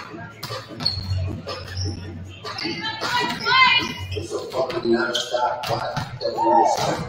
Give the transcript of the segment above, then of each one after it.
It's a fucking non-stop fight. That was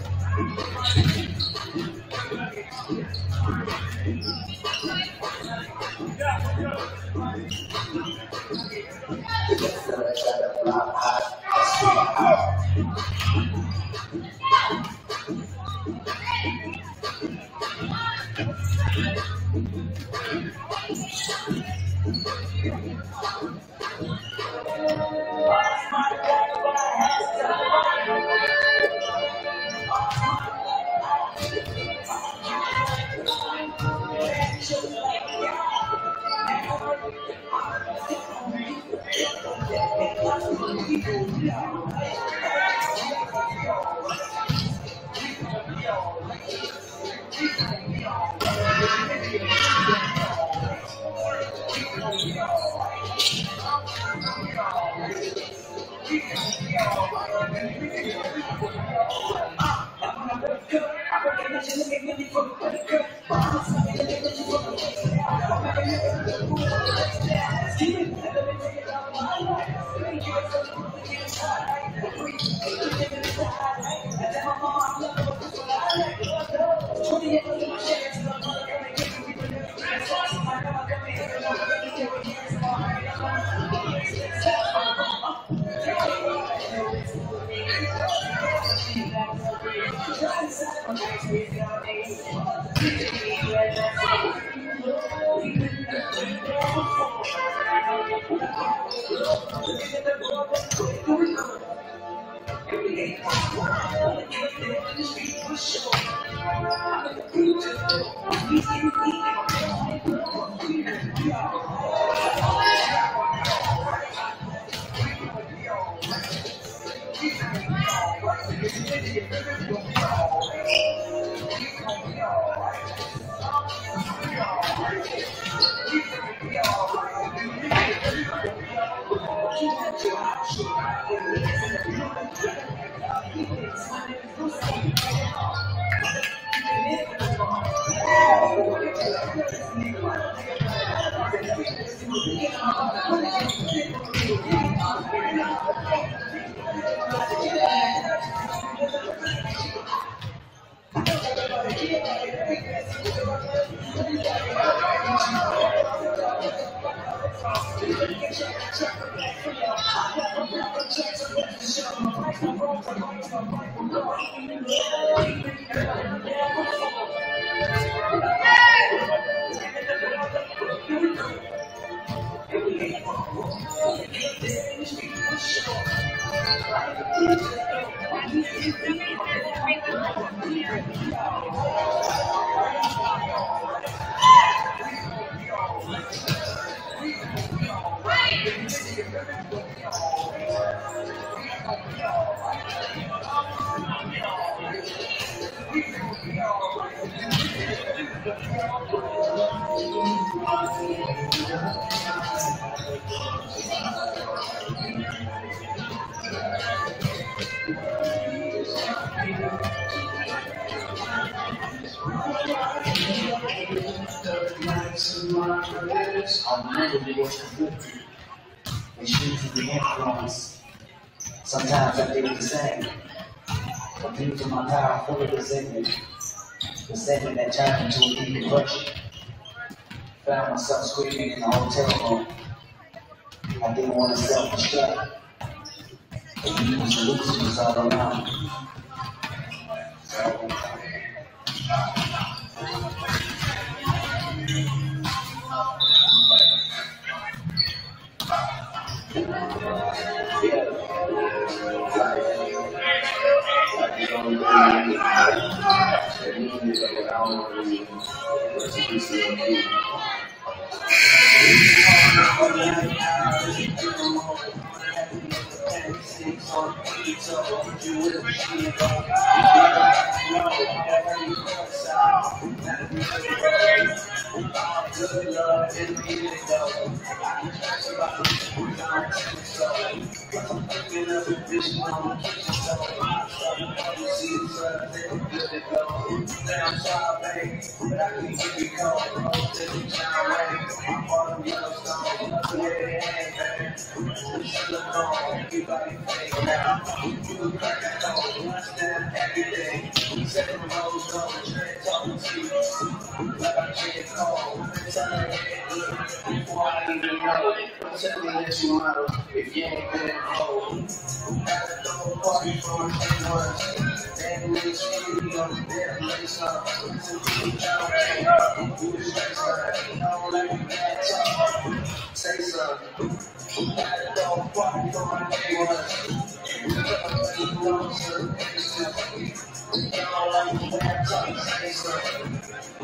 sometimes I think the same. But due to my power full of resentment that turned into a deep depression, found myself screaming in the hotel room. I didn't want to self-destruct, but you was solutions all around. I'm sorry, but I can keep it cold. Oh, this is John Wayne. I'm on the Yellowstone. Nothing where they hang, baby. Silicone, everybody fake now. You crack that cold. Lunch down every day. 7 rows on the train, talking to you. Like I'm chicken cold. Tell her before I even know. Tell me that you model if you ain't been cold. Had a double party for my day ones. Damn, they studio, damn, they stop. You the straight side. I don't like you bad talk. Say something. Had a double party for my day ones. You know, sir, I don't like you bad talk. Say something.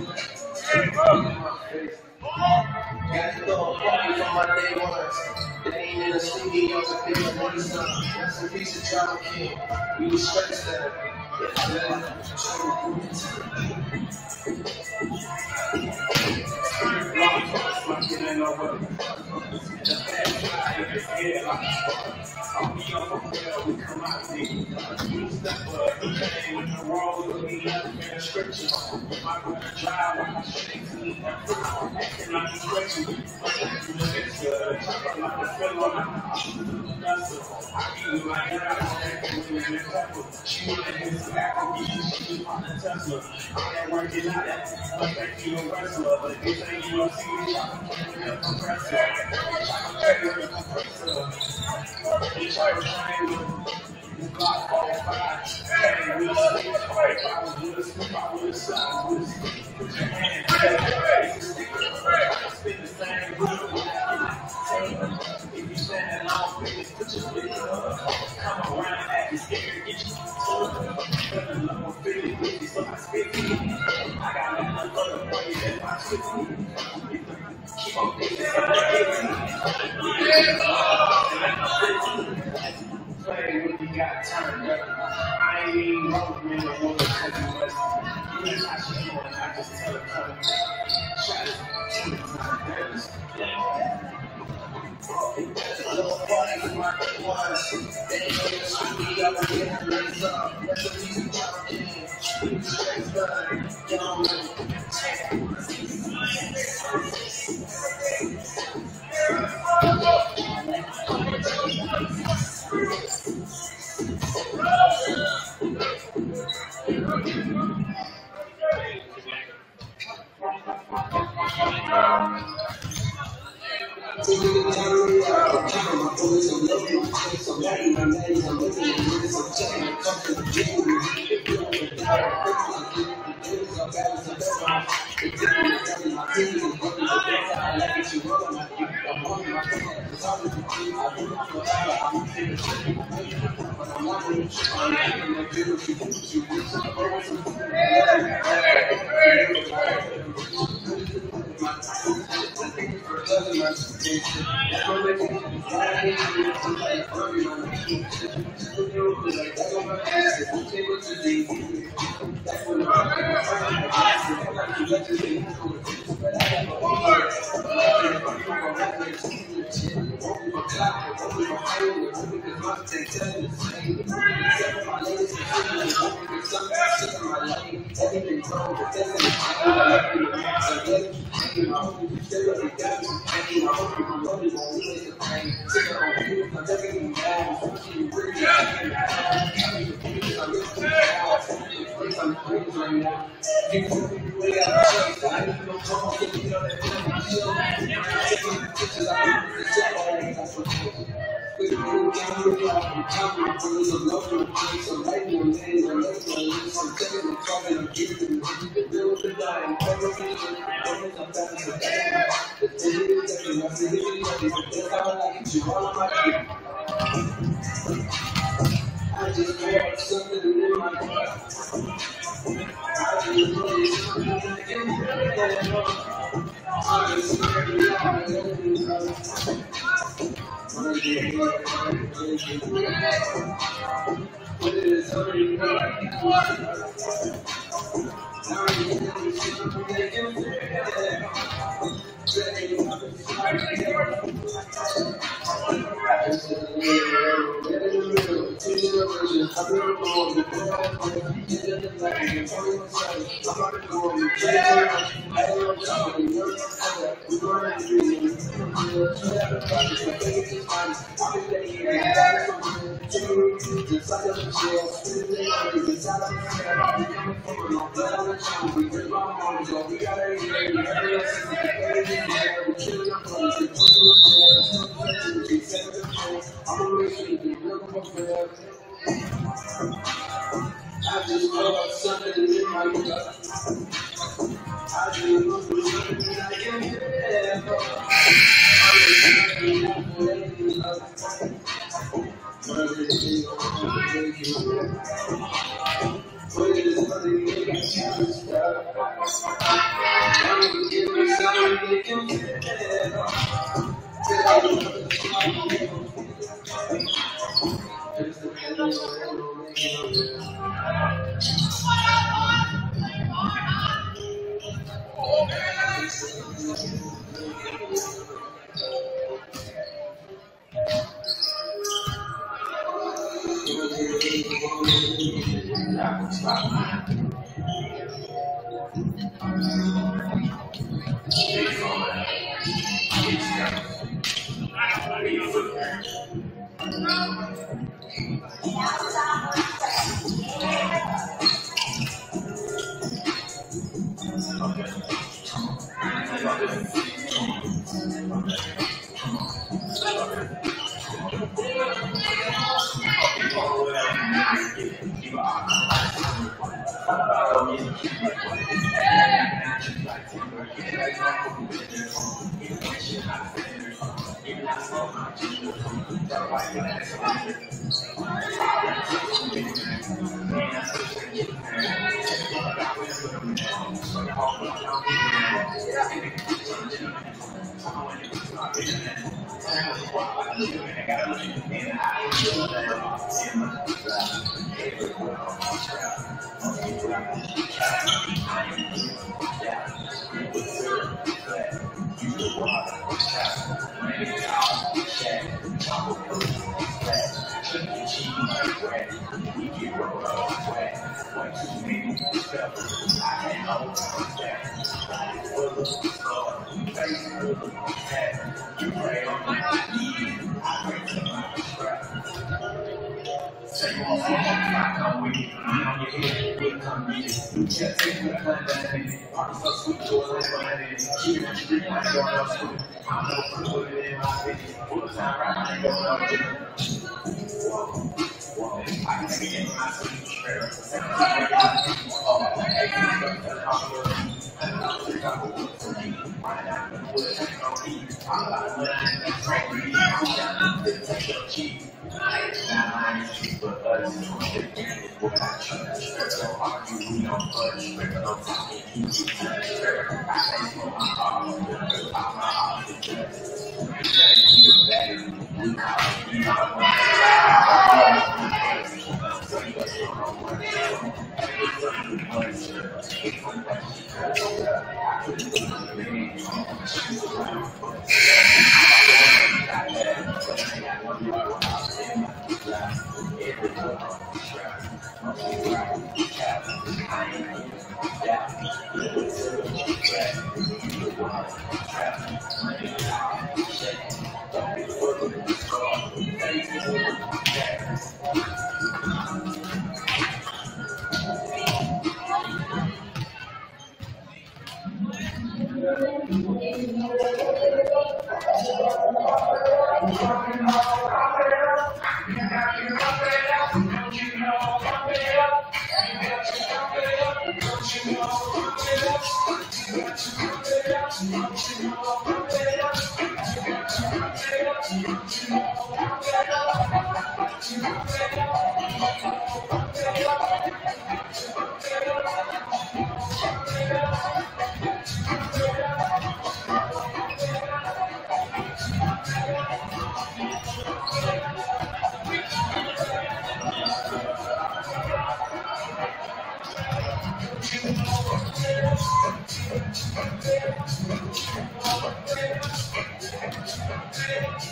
Got to go party for my day ones. They ain't in the studio to be a money son. That's a piece of drama king. We was straight set. I'll be on the well, we come out of the step up, the world will be up in the scripture. My brother drive, I'm shake to me, acting like he's stretching. I'm like a fellow, I be like that, in the pepper. She wanted his back, she was on the Tesla. I'm working out, I think you a wrestler, but this ain't you don't see me, I'm carrying a compressor. I'm carrying a compressor. You try to train with block all five. Carry with a stick, I was with a slip, I with a slide, with a stick. Put your hand together, spin the same route. If you stand long, put your stick up. Come around, act you scared, get your toes. I'm feeling with you, so I spit it. I got nothing other for you than my spit. Keep on thinking, play when you got turned up. I ain't even rolling in the water because you must. You know how she doing, I just tell her come. Shot it, little party with my ones. They ain't in the studio, I'm getting raised up. That's the reason why I'm getting straight blood. Young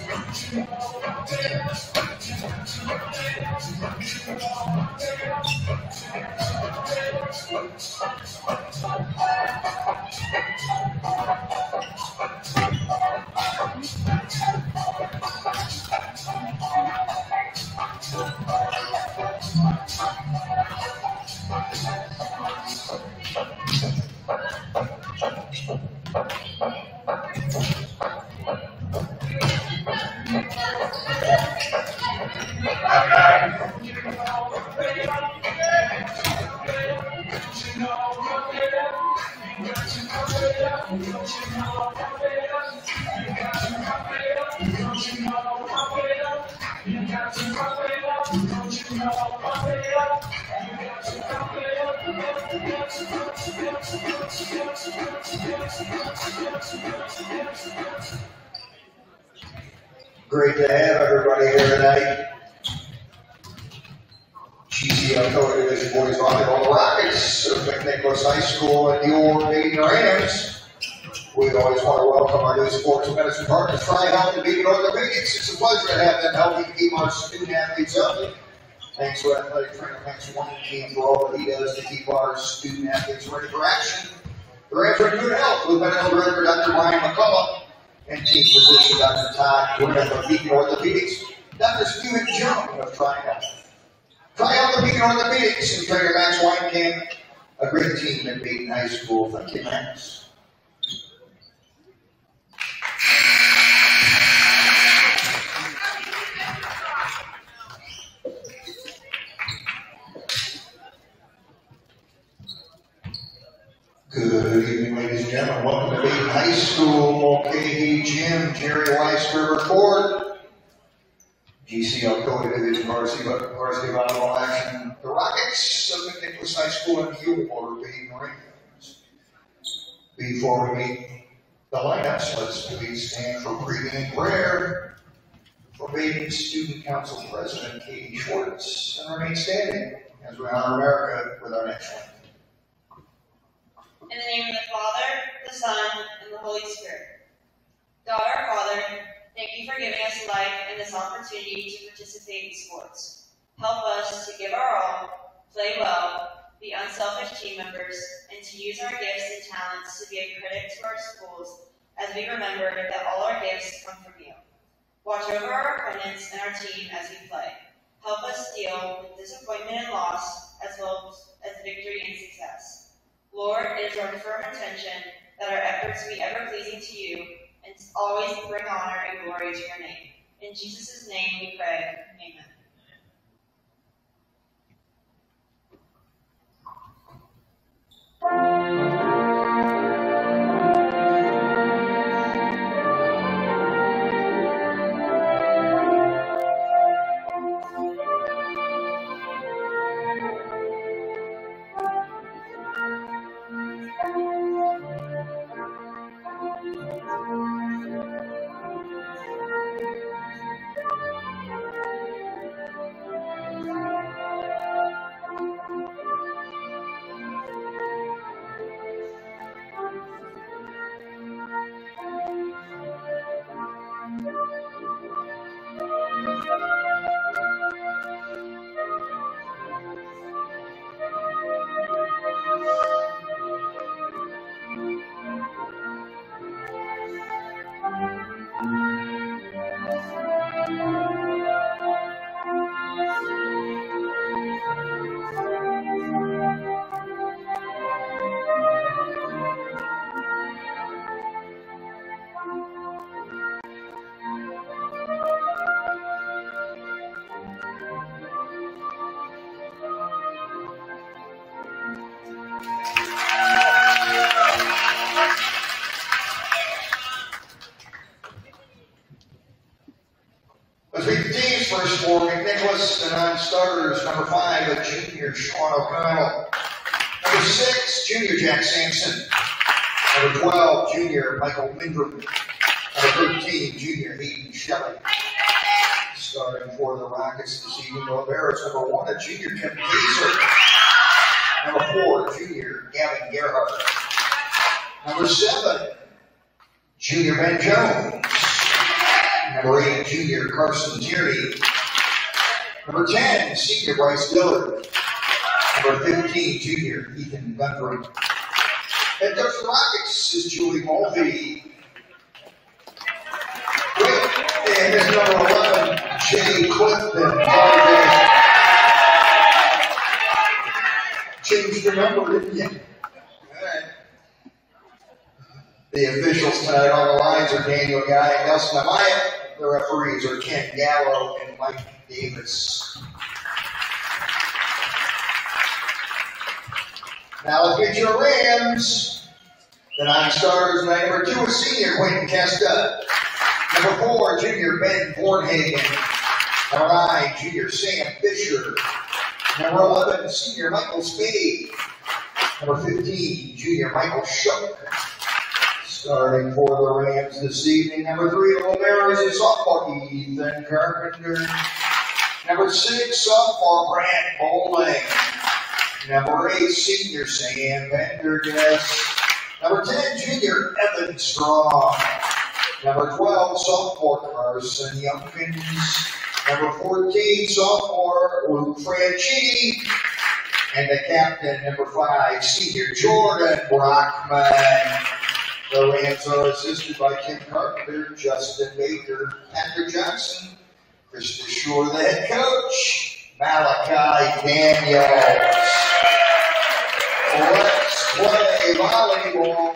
Great to have everybody here tonight. GCL Co-Division Boys Volleyball Rockets of McNicholas High School and your Badin Rams. We always want to welcome our new sports medicine partners, Try Health and Beacon Orthopedics. It's a pleasure to have them helping keep our student athletes healthy. Thanks to athletic trainer, thanks to Wayne Camp for all that he does to keep our student athletes ready for action. The Rams are in good health with medical director Dr. Brian McCullough and team physician Dr. Todd Gordon of Beacon Orthopedics, Dr. Stuart Jones of Try Health. Try Health and Beacon Orthopedics and trainer Max Weinkamp, a great team at Badin High School. Thank you, Max. Good evening, ladies and gentlemen. Welcome to Badin High School, Mulcahy Gym, Jerry Weiss River Ford. GCL Co-Division Varsity Volleyball action. The Rockets of McNicholas High School and your Badin Rams. Before we meet the lineups, let's please stand for breathing and prayer for Badin Student Council President Katie Schwartz, and remain standing as we honor America with our next one. In the name of the Father, the Son, and the Holy Spirit. God our Father, thank you for giving us life and this opportunity to participate in sports. Help us to give our all, play well, be unselfish team members, and to use our gifts and talents to be a credit to our schools as we remember that all our gifts come from you. Watch over our opponents and our team as we play. Help us deal with disappointment and loss as well as victory and success. Lord, it is our firm intention that our efforts be ever pleasing to you and always bring honor and glory to your name. In Jesus' name we pray. Amen. Let's meet the teams first for McNicholas. The non-starters, number 5, a junior, Sean O'Connell. Number 6, junior, Jack Sampson. Number 12, junior, Michael Mindrum. Number 13, junior, Hayden Shelley. Starting for the Rockets this evening, Noah Barrett's number 1, a junior, Tim Pacer. Number 4, junior, Gavin Gerhardt. Number 7, junior, Ben Jones. Number 8, junior Carson Tierney. Number 10, senior Bryce Dillard. Number 15, junior Ethan Gunther. Head coach for the Rockets is Julie Mulvey. And there's number 11, Jay Clifton. Changed your number, didn't you? All right. The officials tonight on the lines are Daniel Guy and Nelson Amaya. The referees are Ken Gallo and Mike Davis. Now let's get your Rams. The 9 starters. Number 2 is senior Quentin Kesta. Number 4, junior Ben Bornhagen. Number 9, junior Sam Fisher. Number 11, senior Michael Spade. Number 15, junior Michael Shook. Starting for the Rams this evening, number 3, the Romeros is sophomore Ethan Carpenter. Number 6, sophomore Brant Bowling. Number 8, senior Sam Pendergast. Number 10, junior Evan Strong. Number 12, sophomore Carson Youngkins. Number 14, sophomore Luke Franchini. And the captain, number 5, senior Jordan Brockman. The Rams are assisted by Kim Carpenter, Justin Baker, Patrick Johnson, Krista Shore, the head coach, Malachi Daniels. Let's play volleyball.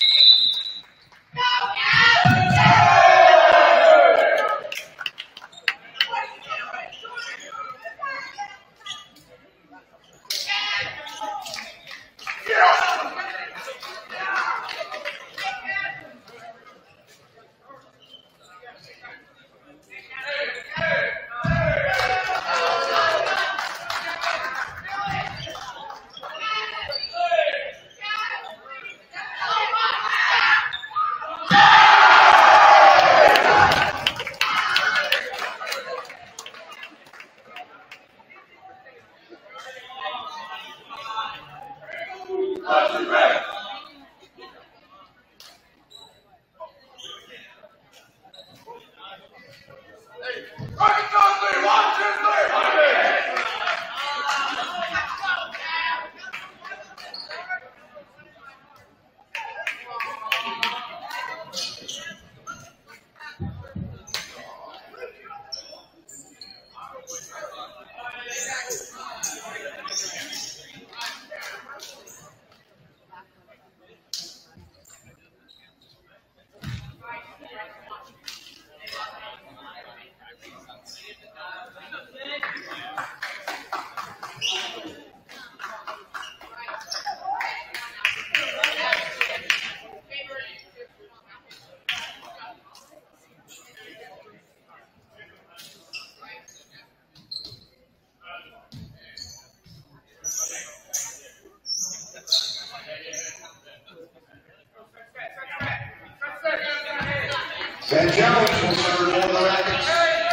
Ben Jones will serve for the Rackets.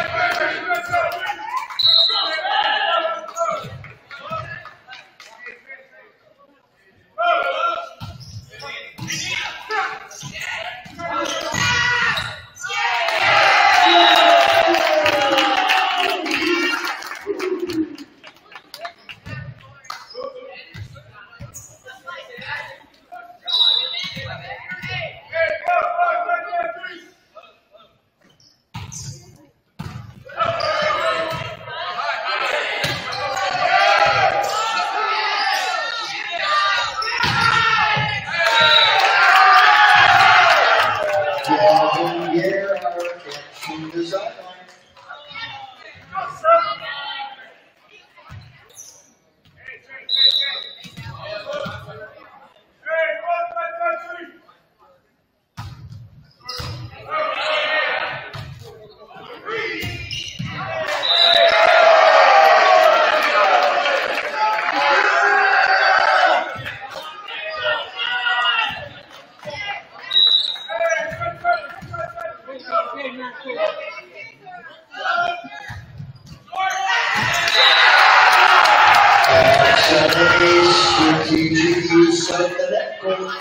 Strategic use of the network.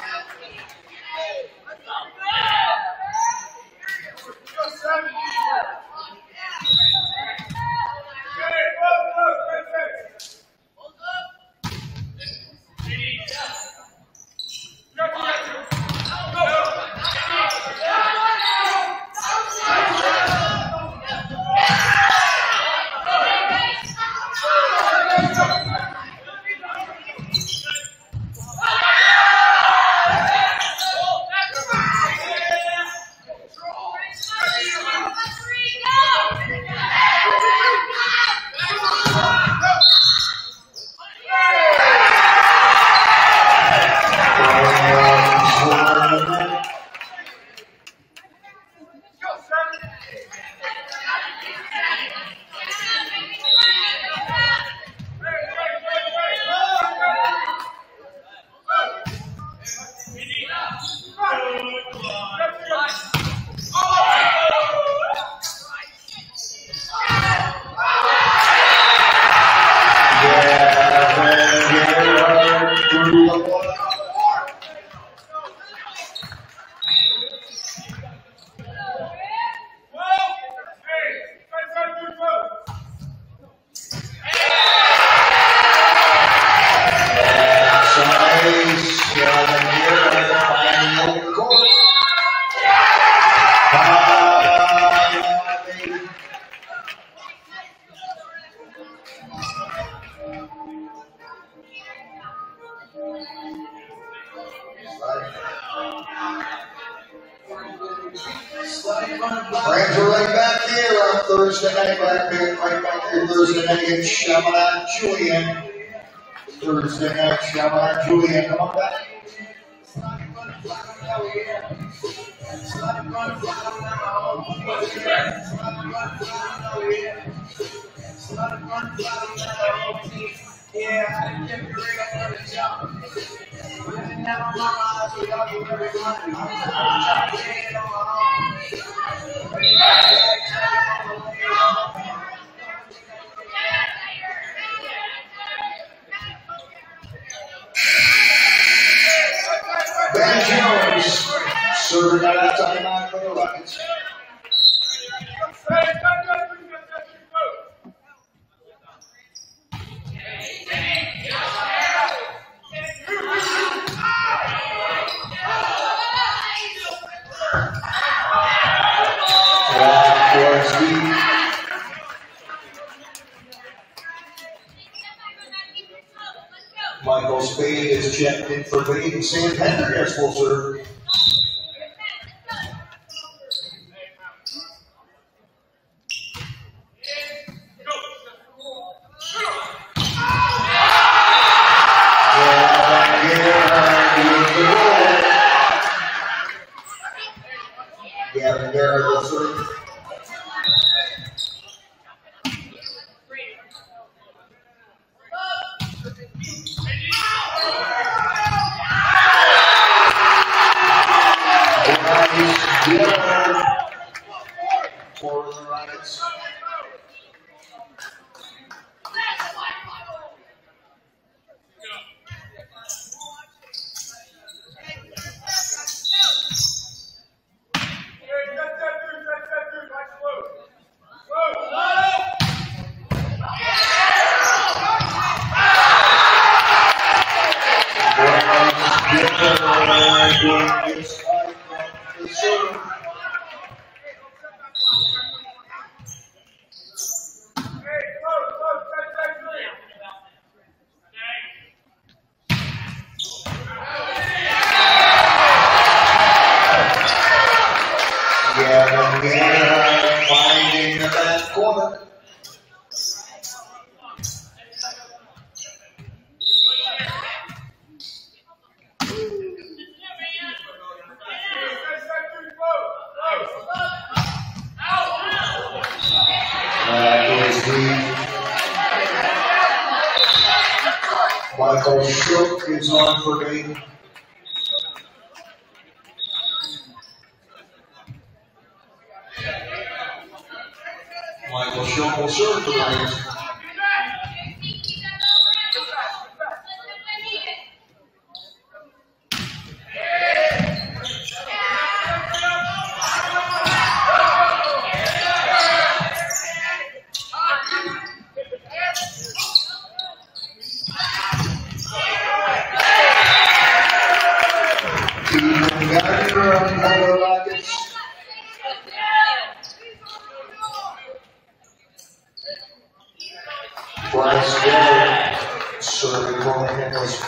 Friends are right back here on Thursday night, right back here Thursday night in Chaminade Julian. Thursday night, Chaminade Julian, come on back. Ben Jones, serving that timeout for the Rockets. Michael Spade is checked in for Badin. Sam Pendergast will serve. Gavin Garrett will serve. For the Rockets. Finding the back corner. Michael Shook is on for Badin. Michael Shook will serve for the Badin. Serving for McNicholas.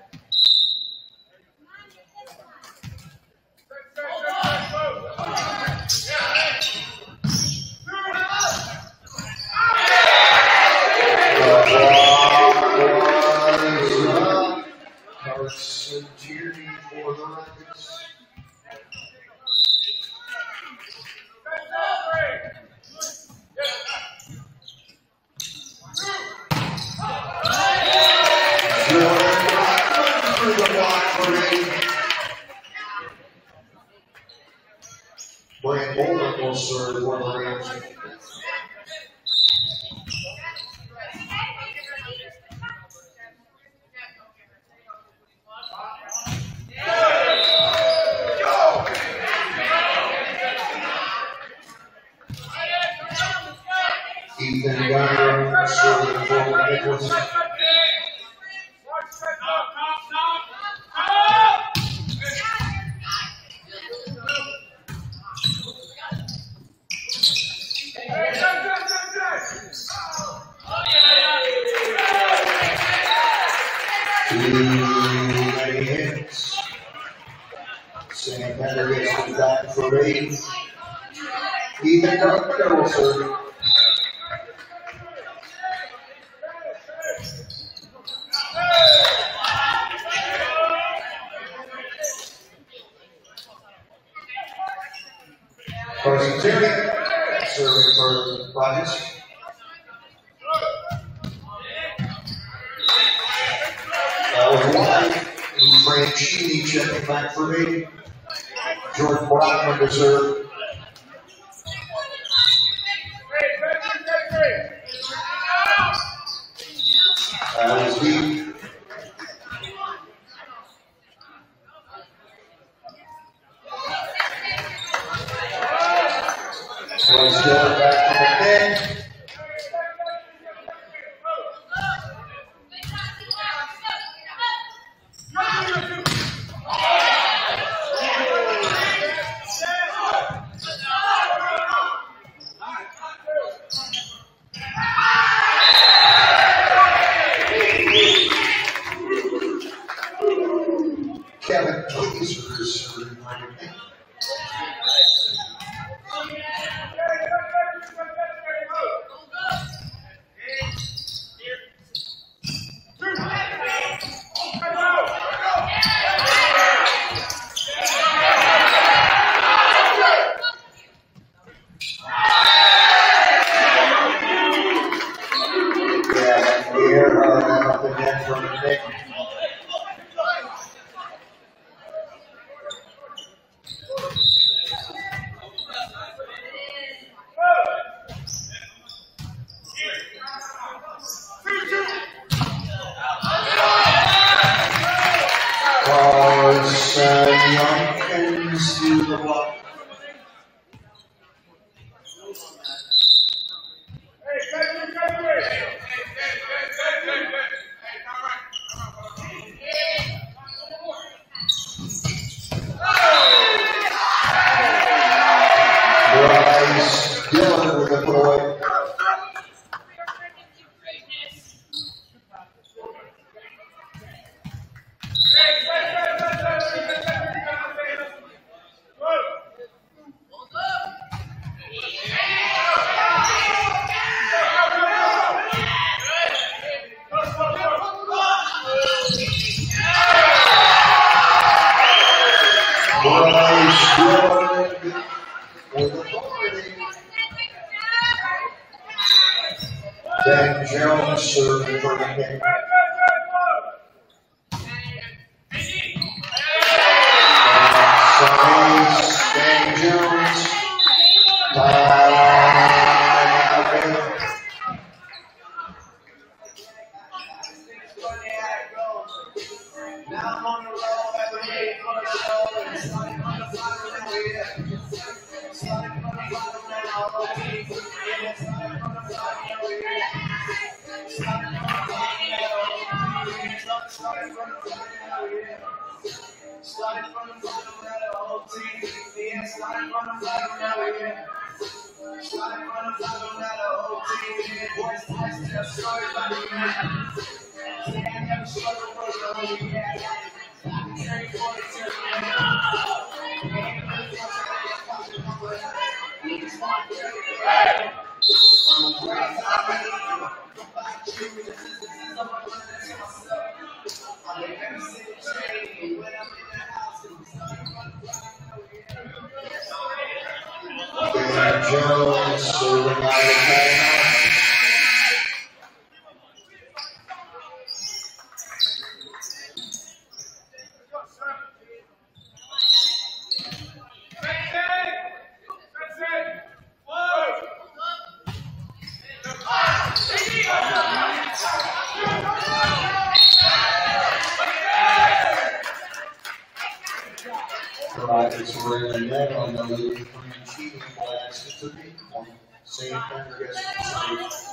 For the Rockets. Brian Bolden will serve for the Rams. Ethan Gunner serving for McNicholas. Many hits. Sam Pendergast is back for Badin. Director will serve. Varsity serving for Rogers. That was wide. Frank Sheedy checking back for me. George Blackman to serve. That was deep. One still back from the pin. Kevin Kaiser is serving. Ben Jones serving for the game. Ben Jones. Started from the bottom of the whole team. Yeah, started from the bottom now again. Started from the bottom now the whole team. Yeah, boys, tell stories about the man. Yeah, I never struggled for the whole year. Training for the team. Ben Jones serving out of timeout. Rockets were in the net on the lead for cheating blast. It's a big one. Same thing against the state.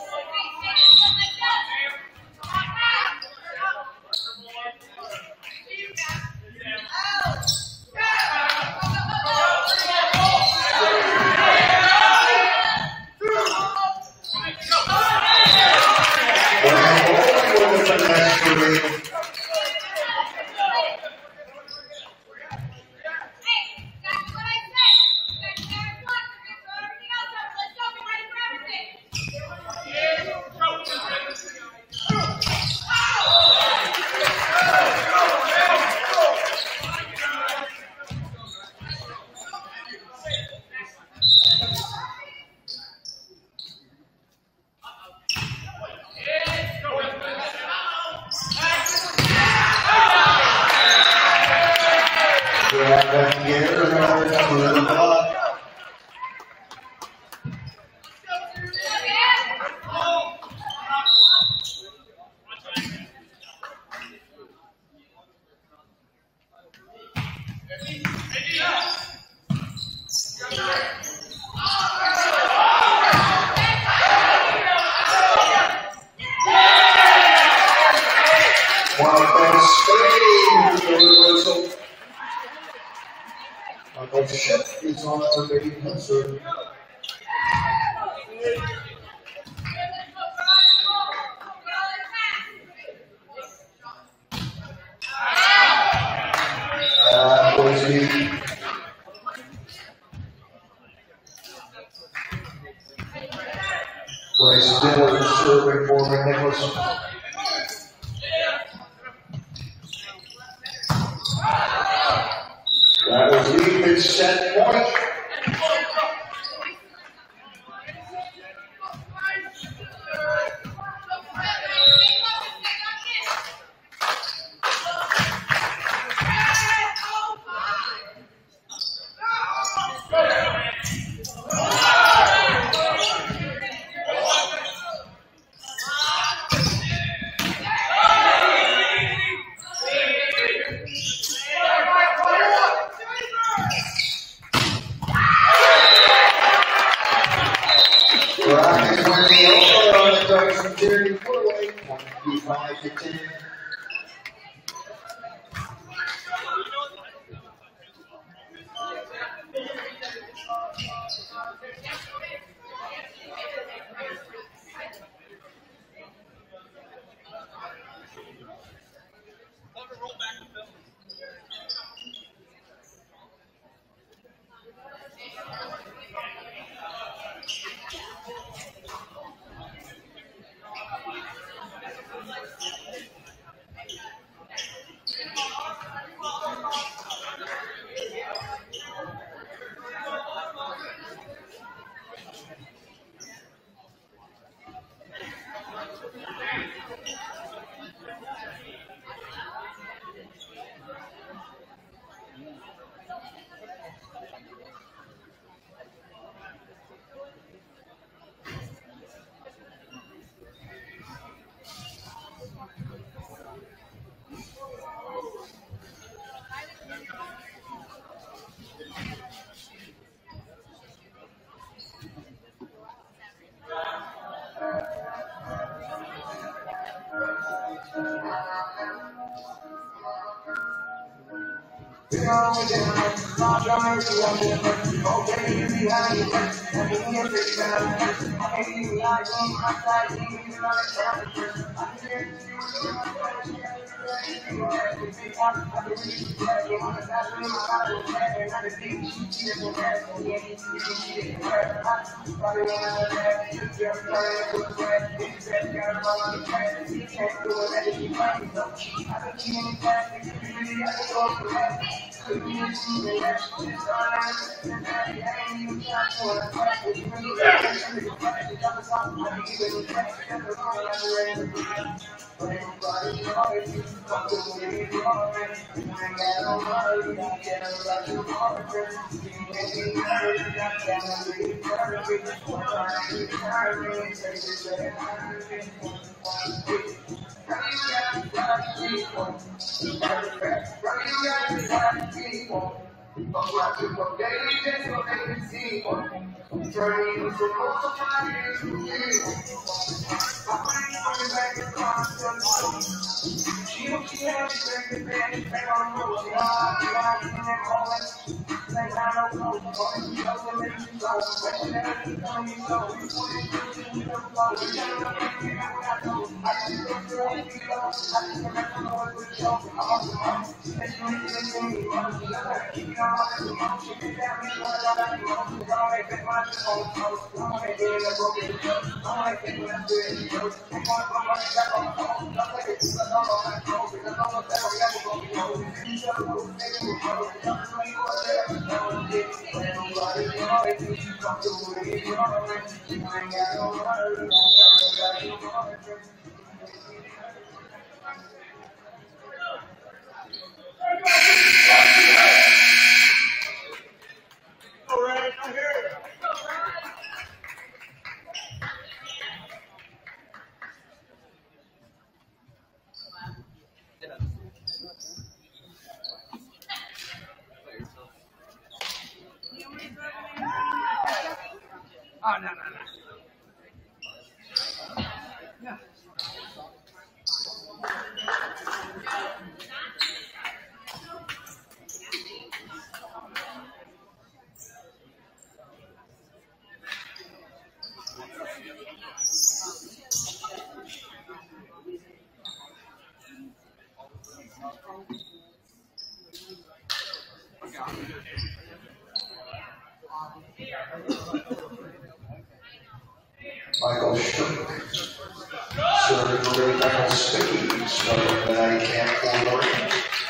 Archbishop is on our Badin concern. Varsity. Bryce Dillard serving for McNicholas. That was lead at set point. Rockets win the over on the Tyson Terry four-way, 25-10. Michael Shook, serving for the final stage, starting the night camp for the ring.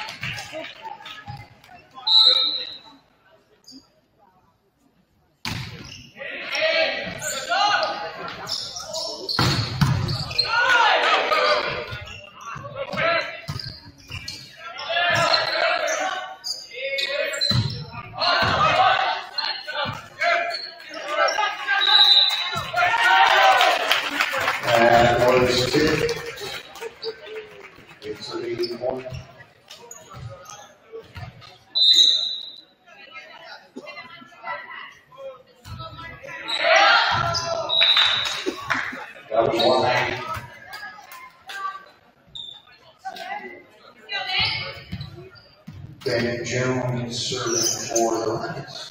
Ben Jones serving for the Lions.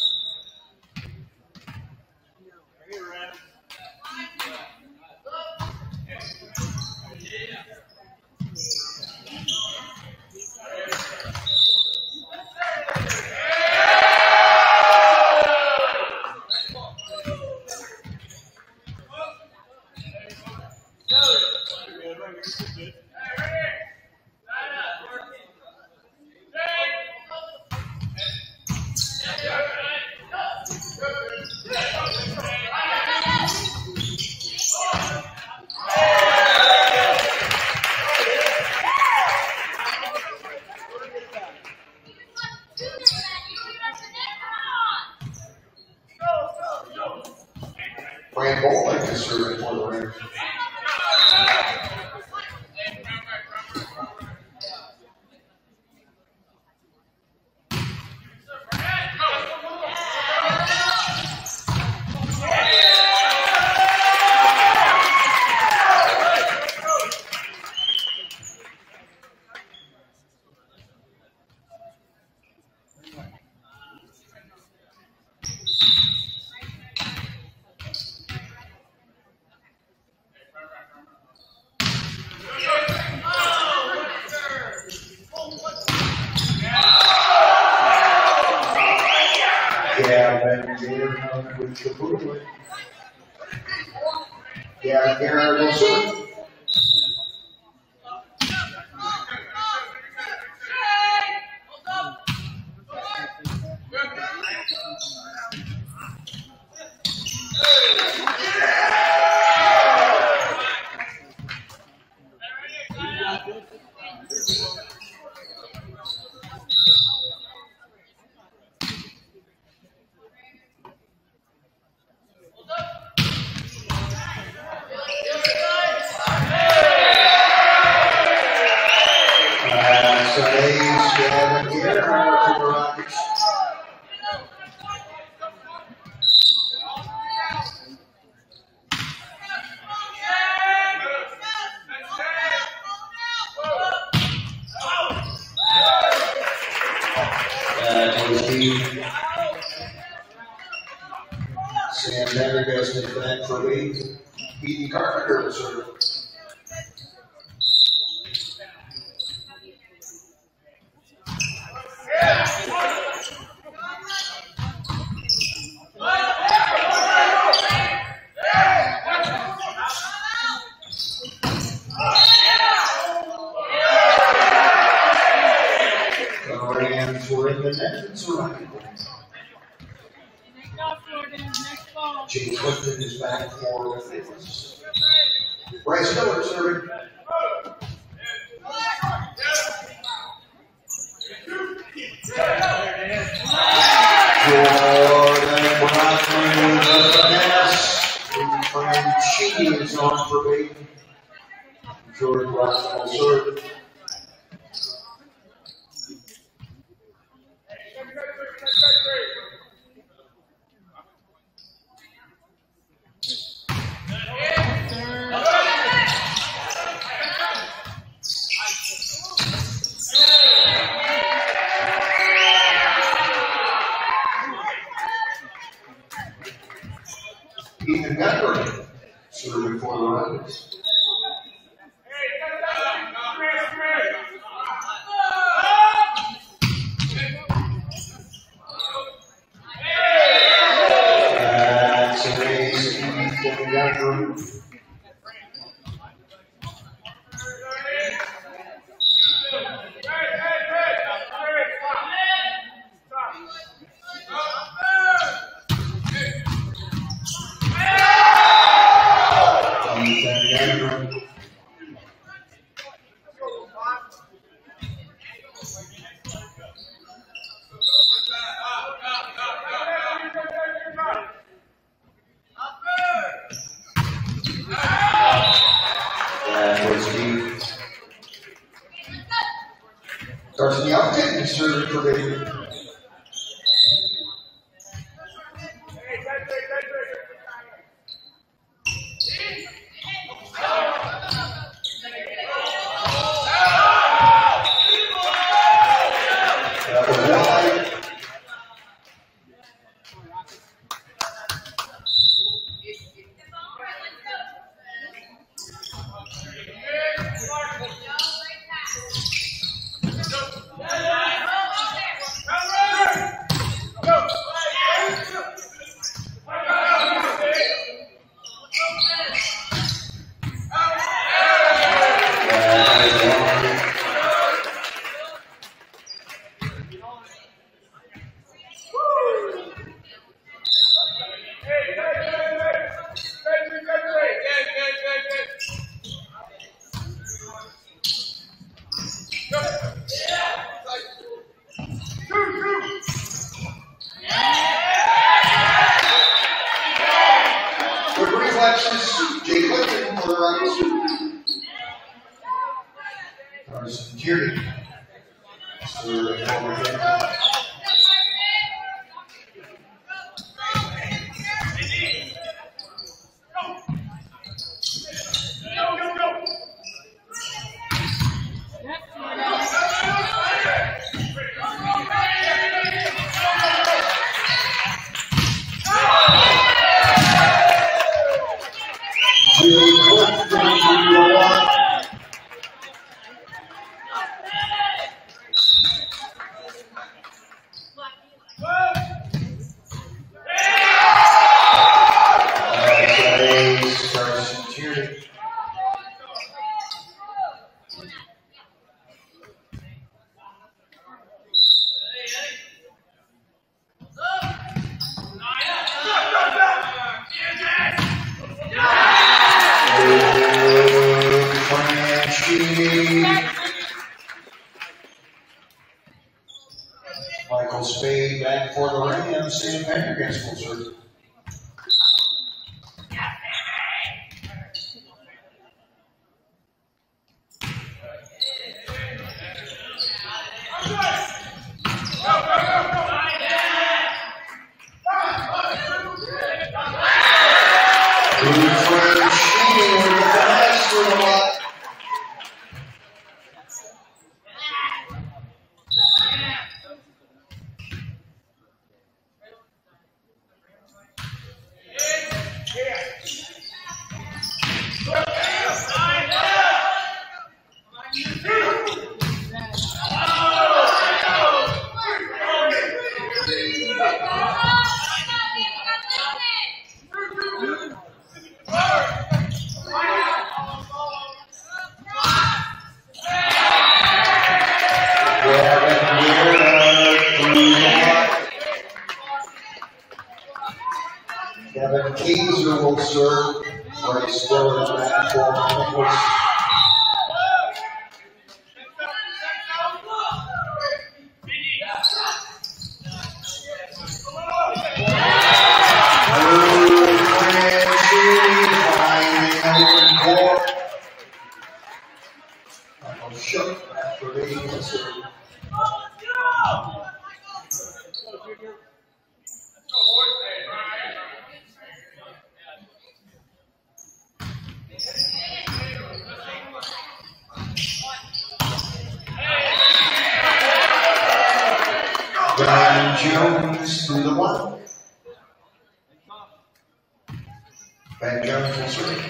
Sam Pendergast is back for eight. Edie Carpenter will serve. Guardians were in the net and surrounded. Jake Clifton is back for the favorites. Bryce Miller serving. Jordan Brockman with the finesse. Franchi is on for Badin. Jordan Brockman will serve. Ethan Gunberg Serving for the Rockets. That's amazing for the young group. Carson Young taking serving for Badin. That was wide. Ben Jones will serve.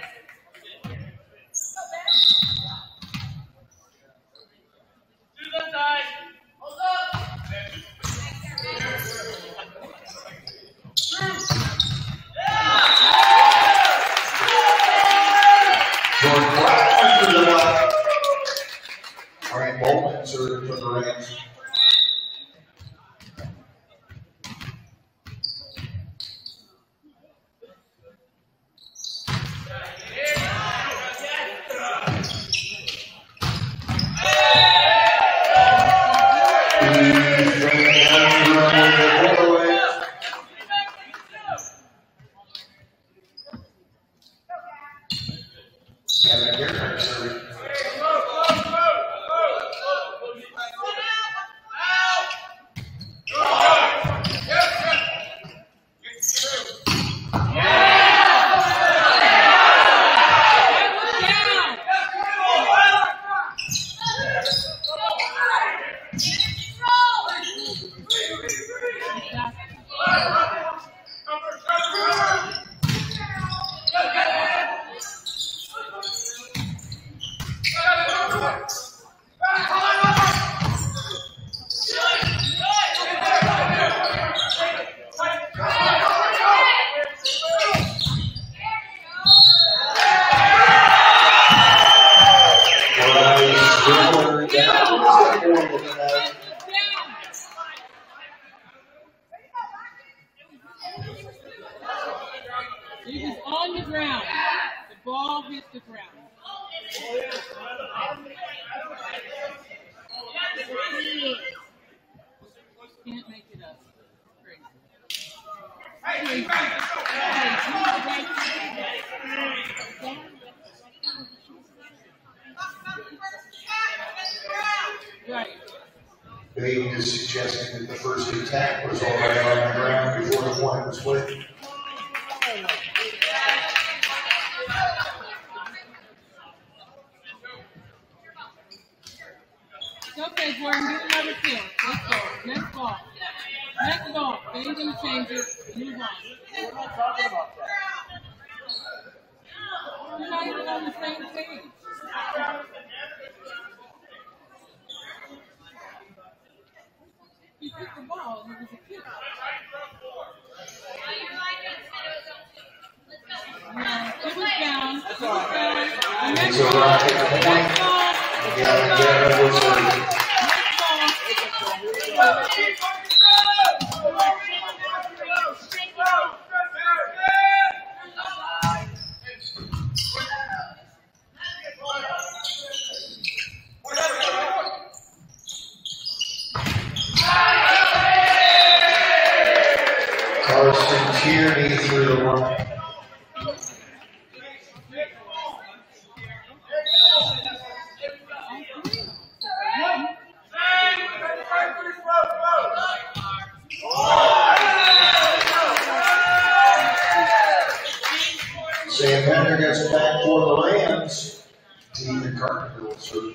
Jordan Black to the left. All right, Bowman serving for the Rams. He was on the ground. The ball hit the ground. Can't make it up. Crazy. Right. Badin is suggesting that the first attack was already on the ground before the point was played. Okay, Jordan, get another kill. Let's go. Next ball. Next ball. They ain't gonna change it. Move on. We're not talking about that. We're not even on the same page. He took the ball and it was a kick. No, it was down. It was down. It's a rocket point. Yeah, we'll serve. Carson Tierney through the line. Sam Henry gets back for the Rams. Ethan Carpenter will serve.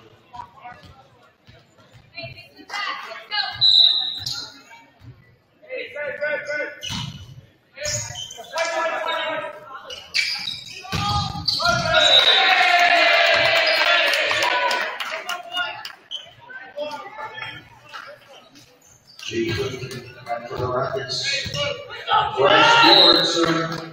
Jake Clifton back for the Rockets. Bryce Ward serving.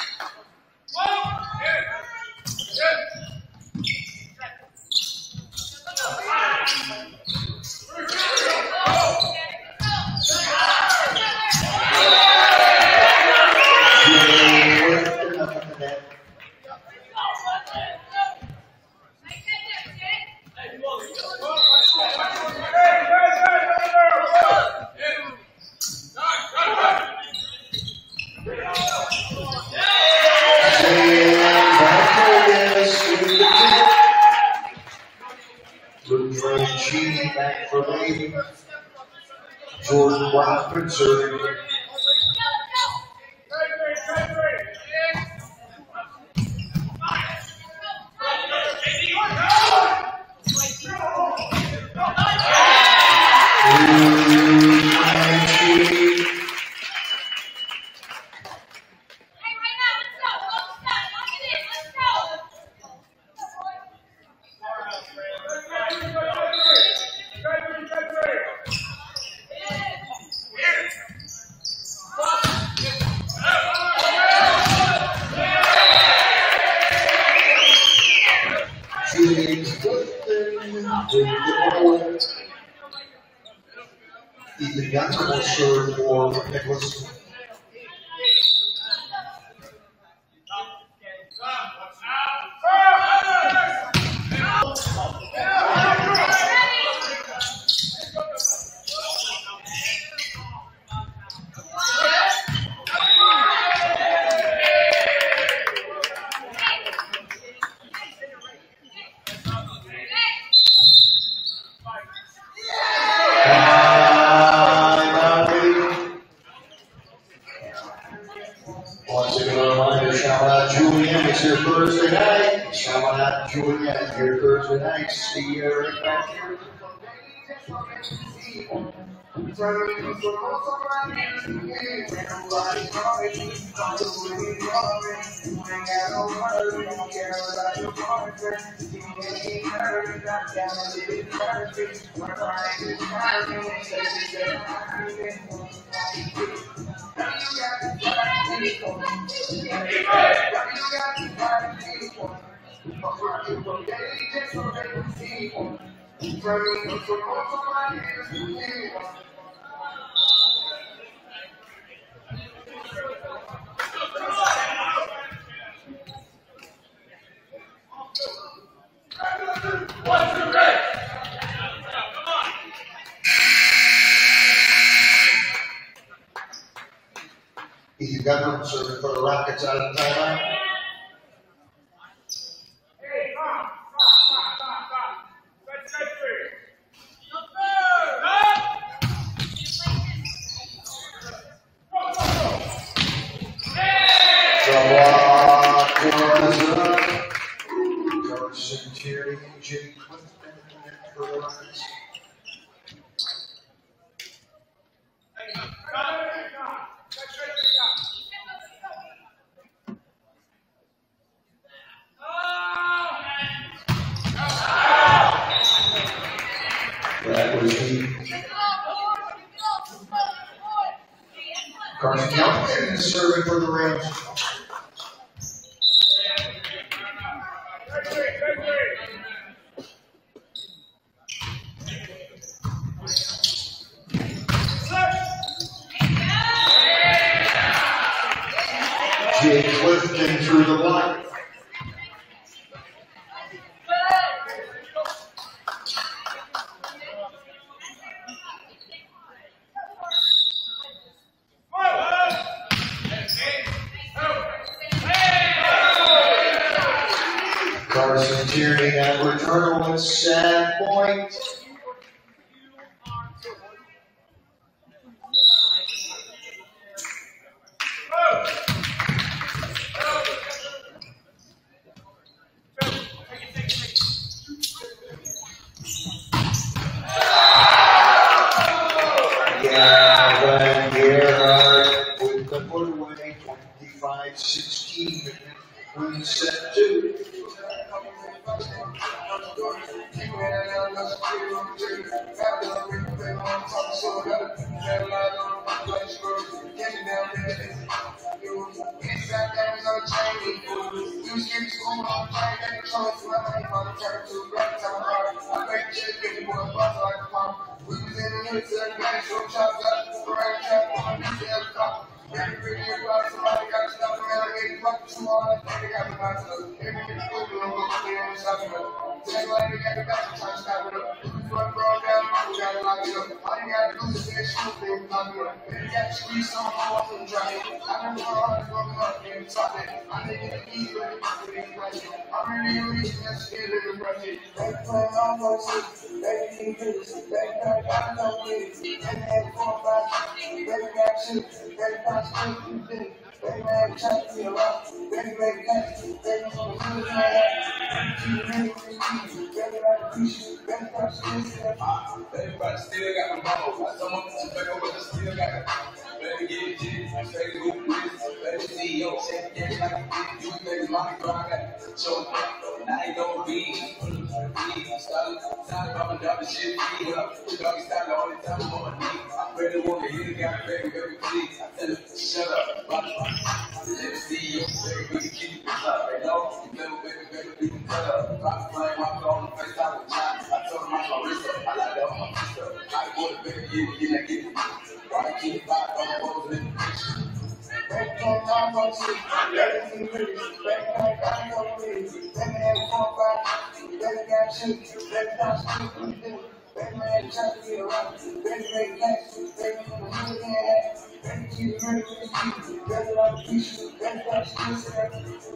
Back for Badin. Jordan Blackman serving. Ethan Youngster will serve for McNicholas. Once again, a reminder, shout out Julian. It's here Thursday night. Shout out Julian. Here Thursday night. See you right back here. Ethan Gunner serving for the Rockets out of the timeout. Carson Tierney and Jay Clifton for the Rockets. That was the Carson Youngster serving for the Rams. Jay Clifton through the line. Carson Tierney at return with set point. With the put away, 25-16, win set 2. Everybody still got them balls. Someone back over the still got them. Better get it, G. Better go with it. Better see yo, shake the game like it. You think money, bro, I got it. So, I ain't gonna be. Started popping down the shit. Doggy style all the time on my knee. I really want to hear the guy, baby, please. I tell him, shut up. Let me see yo, baby, we can keep it up. They know, you better, baby, we can cut up. If I play my phone, face, I would try. I told him, wrist up. I like that on my wrist up. I go to bed, get it. Why keep it vibe on the road in the picture? Back on time on shit. Back in the minutes. Back on time on minutes. Back in that 4-5. Back got shit. Back got shit. Back man trying to get around. Back make cash. Back on the hood and hat. Back to the ready for the street. Back on the beach. Back got shit.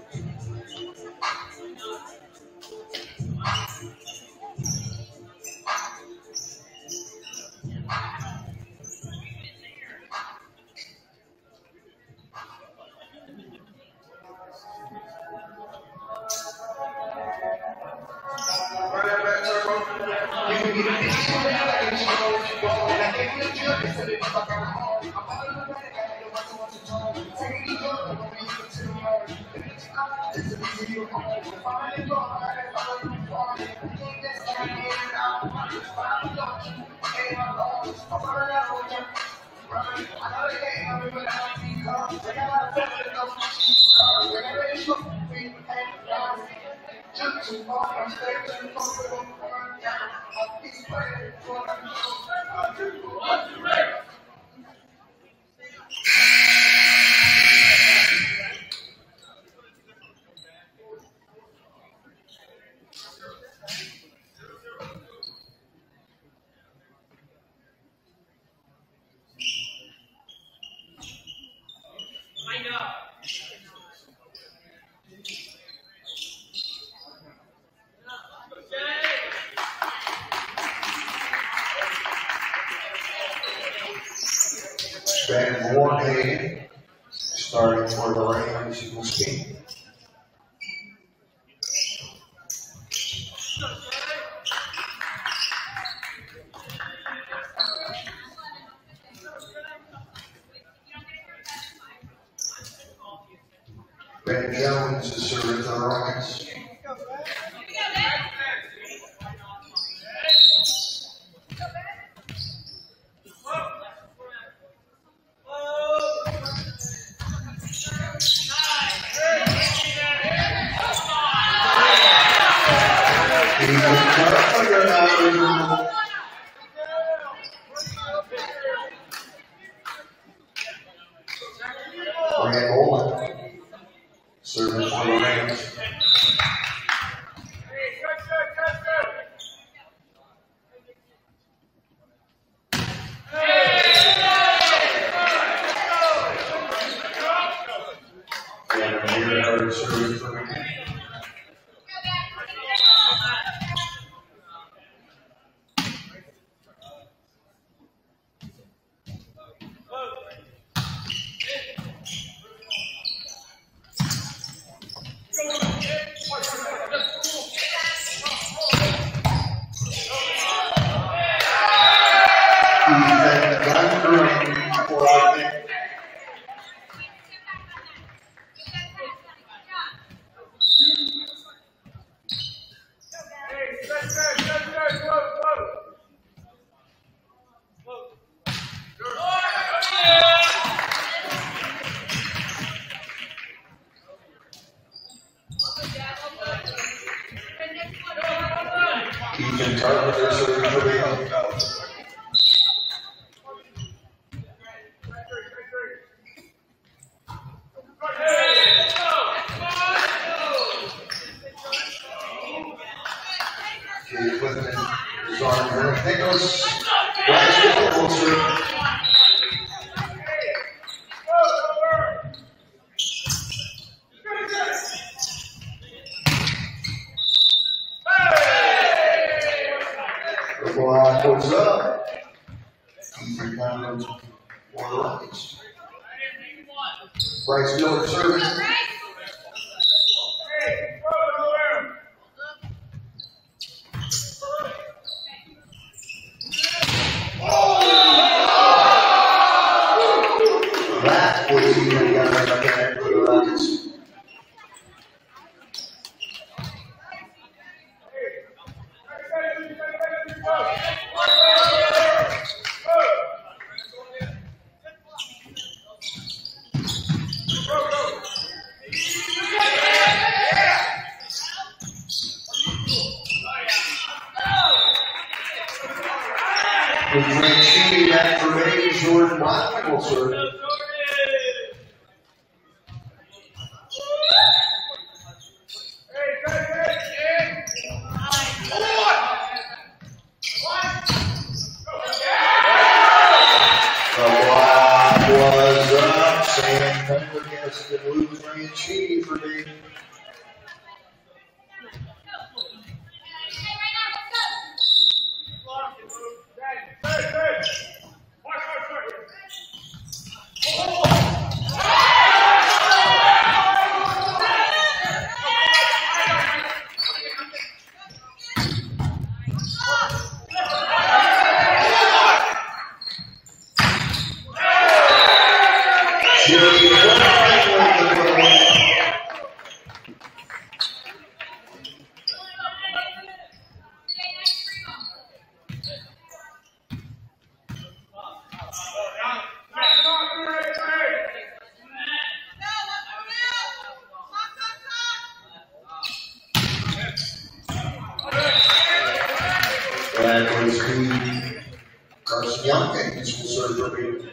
Badin Warden, starting for the Rams, you will speak. Badin Jones is serving for the Rockets. Serving for the Rams. Serving for the Rams. McNicholas, the ball goes up. Ethan Conlon for the Rockets. Bryce Miller serving. That was even got right back in there for the Rockets. With Mancini back for me, Jordan Blackman will serve. The block was up. Sam Pendergast and Luke Mancini for me. Carson Young, and this will serve for me.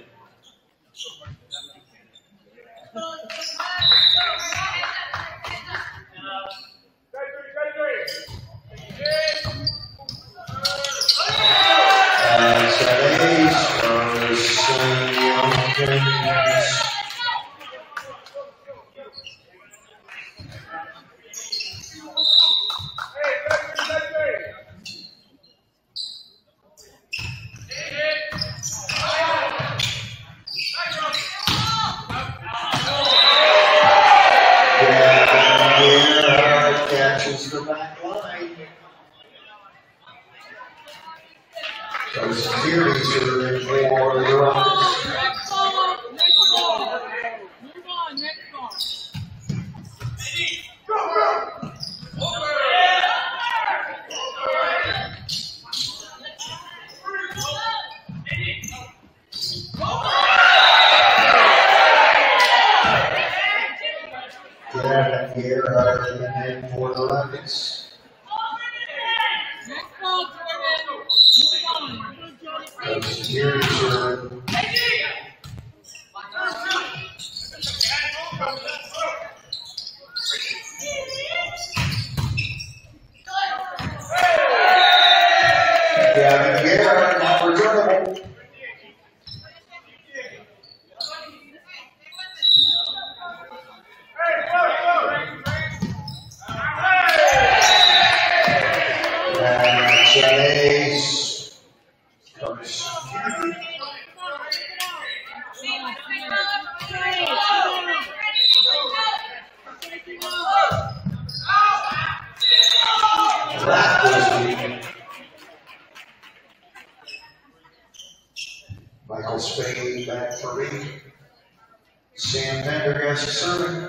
Sam Pendergast serving.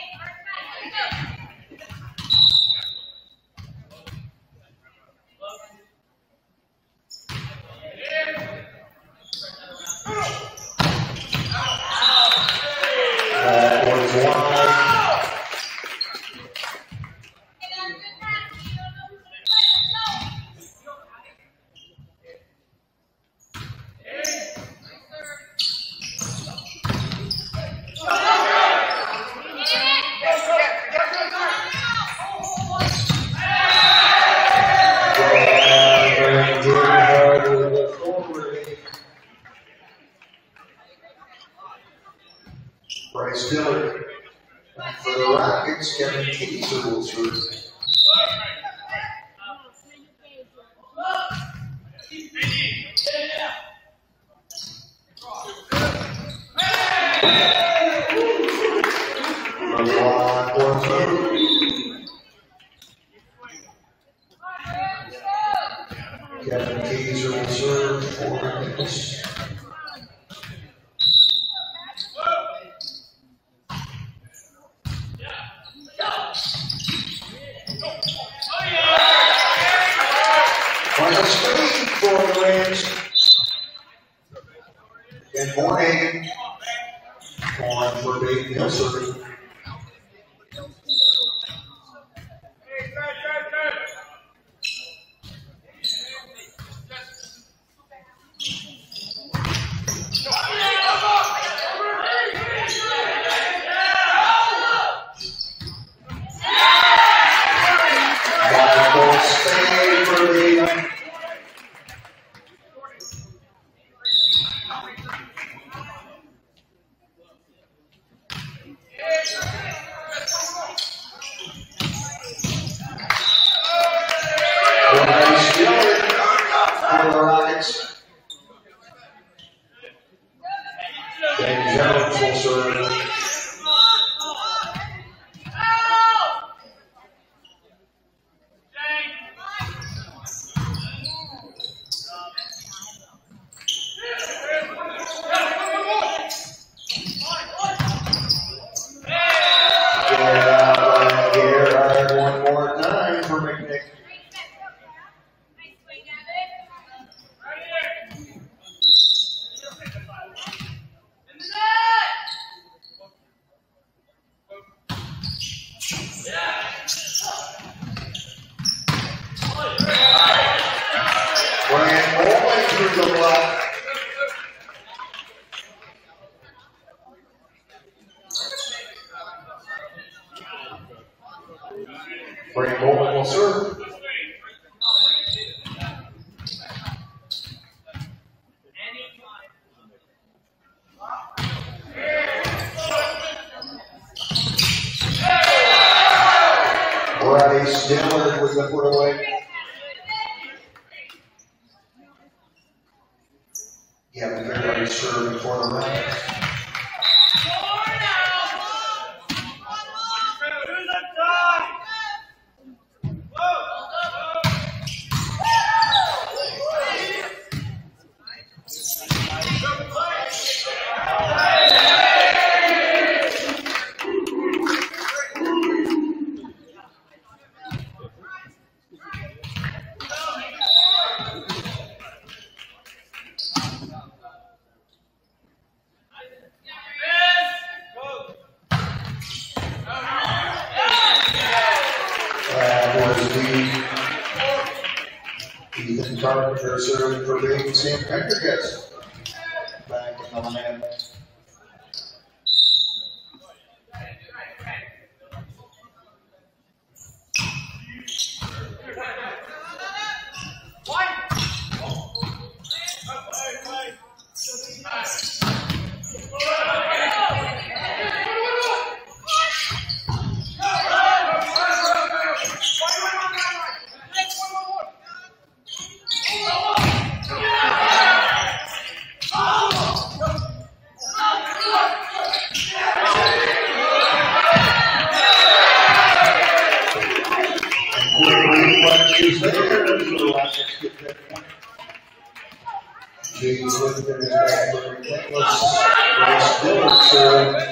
That was wide. Rockets. James Jones will serve. One more time for McNicholas. Ran all the way through the block. Brandon Bowman will serve. Bryce Dillard with the put away. Gavin Fairley serving for the Rockets. Ethan Carpenter serving for Badin St. Pancras. Back in the land. James Whitman is back for McNicholas. Bryce Dillard serving.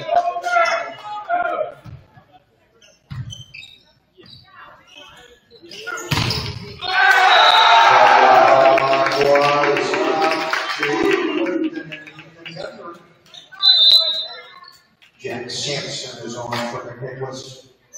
Jack Sampson is on for McNicholas.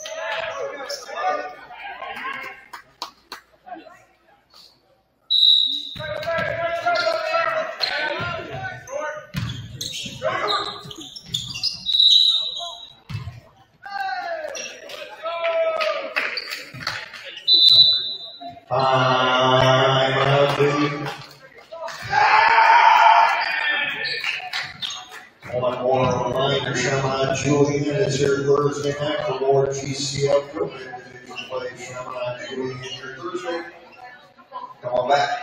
One more reminder, Chaminade Julian is here Thursday night for more GCL Cup Division play. Chaminade Julian here Thursday. Come on back.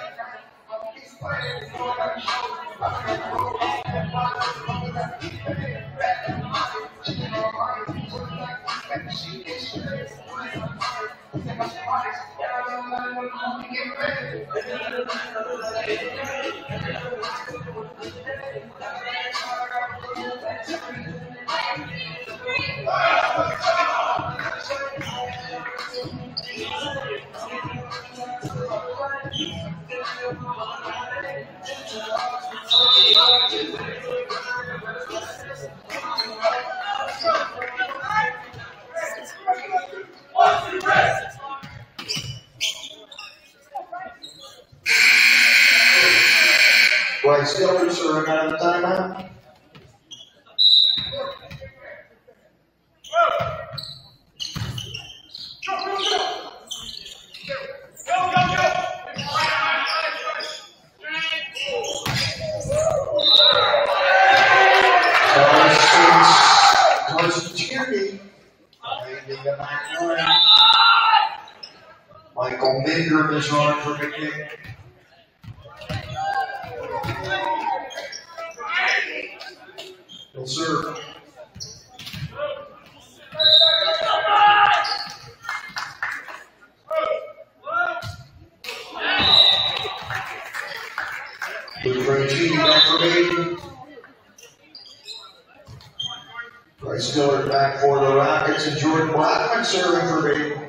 Bryce Dillard serving out of the timeout. Carson Tierney landing the back line. Michael Minder is on for McNicholas. will serve. Luke Franchini back for Badin. Bryce Dillard back for the Rockets, and Jordan Blackman serving for Badin.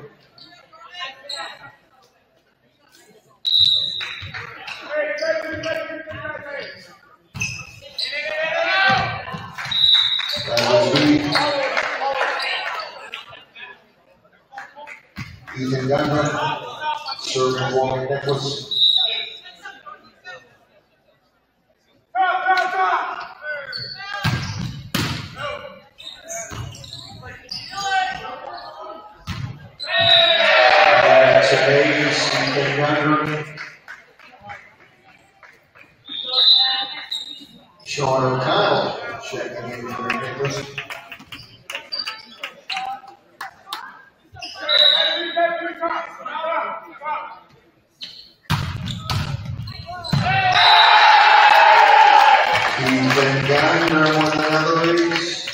That was Ethan Gunman serving for McNicholas. Sean O'Connell checking in for McNicholas. Ethan Gardner with another ace.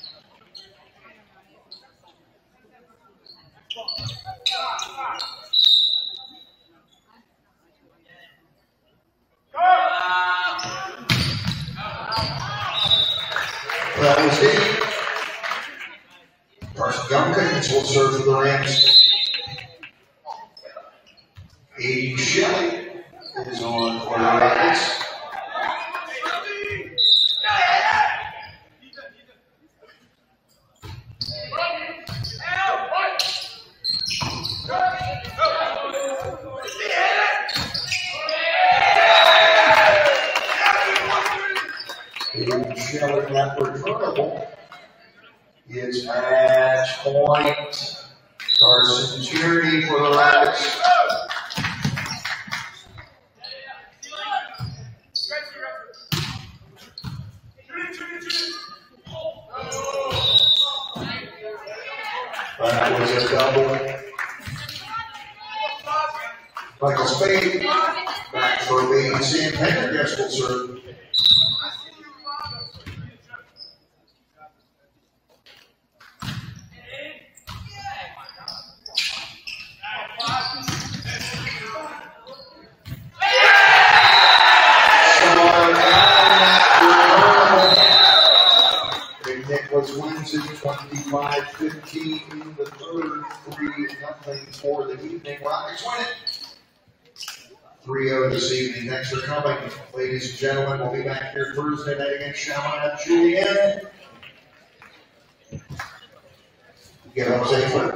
That was it. Carson Gumpkins will serve for the Rams. Aiden Shelley is on for the Rockets. Aiden Shelley not returnable. It's match point. Carson Tierney for the Rockets. That was a double. Michael Spade back for Badin. Sam Pendergast will serve. McNicholas wins it 25-15. The third 3-0 for the evening. Rockets win it 3-0 this evening. Thanks for coming, ladies and gentlemen. We'll be back here Thursday night against Chaminade Julienne. Get home safely.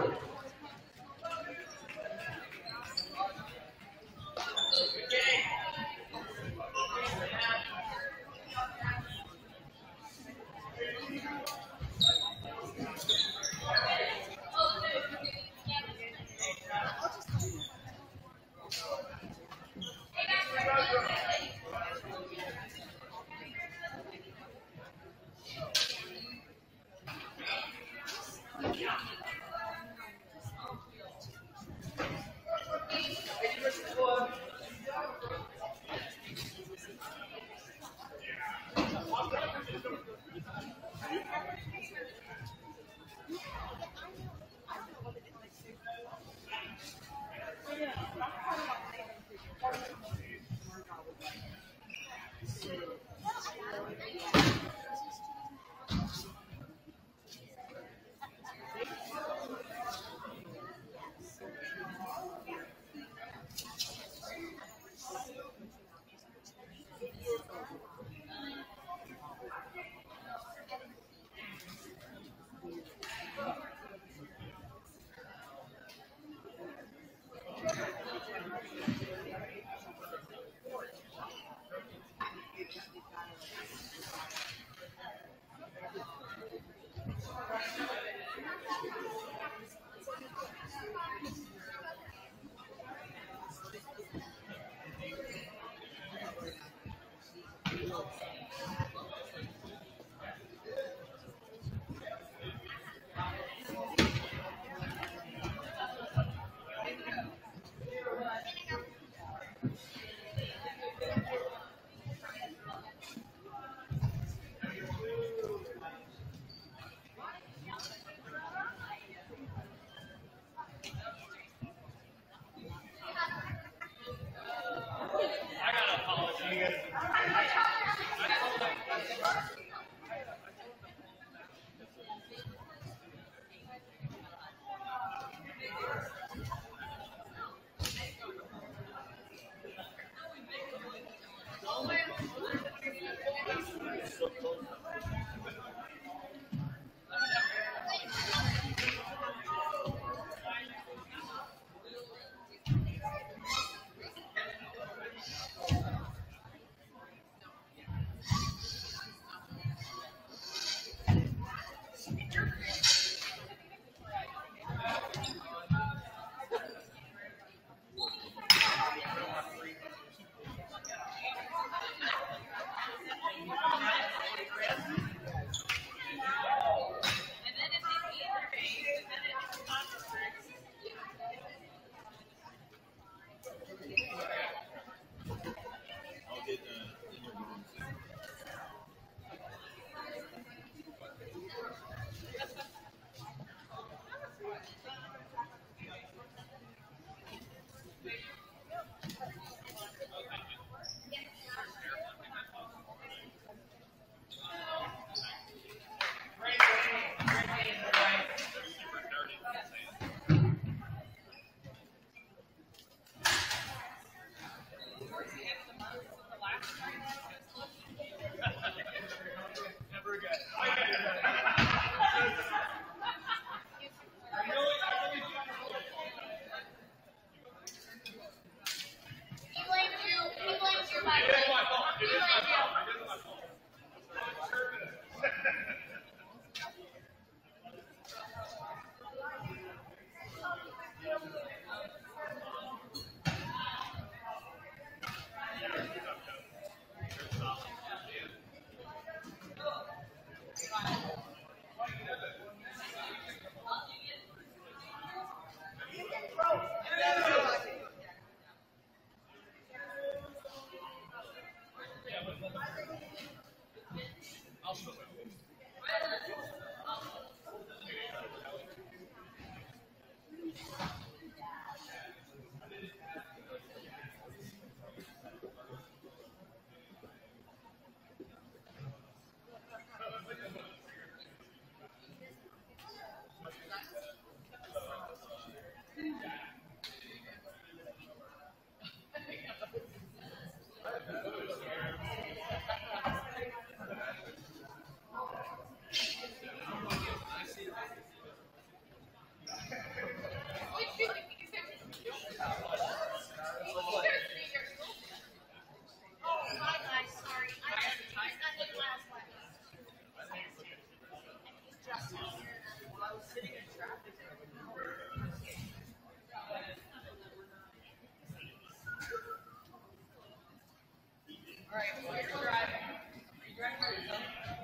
Alright, while you're driving, are you driving by yourself?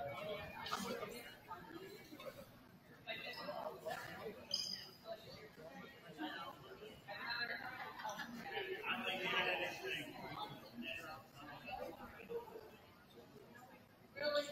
Really?